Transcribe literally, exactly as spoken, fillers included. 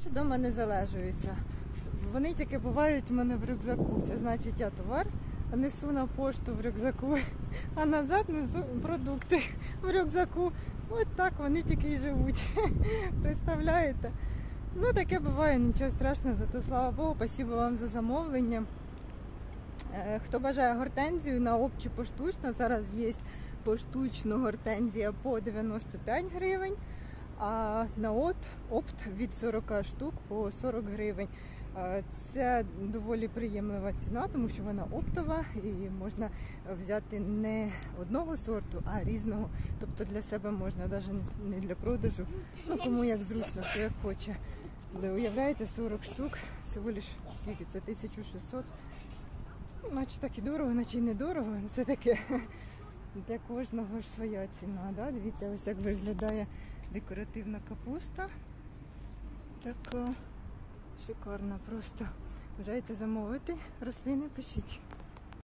що вдома не залежуються. Вони тільки бувають у мене в рюкзаку. Це значить, я товар несу на пошту в рюкзаку, а назад несу продукти в рюкзаку. От так вони тільки й живуть. Представляєте? Ну, таке буває, нічого страшного, зато слава Богу, спасибо вам за замовлення. Хто бажає гортензію на опт чи поштучно, зараз є поштучно гортензія по дев'яносто п'ять гривень, а на опт, опт від сорок штук по сорок гривень. Це доволі приємлива ціна, тому що вона оптова і можна взяти не одного сорту, а різного. Тобто для себе можна, навіть не для продажу, ну кому як зручно, хто як хоче. Але уявляєте, сорок штук, всього лиш скільки, це тисяча шістсот. Ну, наче так і дорого, наче й не дорого, це таке. Для кожного ж своя ціна. Да? Дивіться, ось як виглядає декоративна капуста. Така шикарна просто. Бажаєте замовити рослини, пишіть.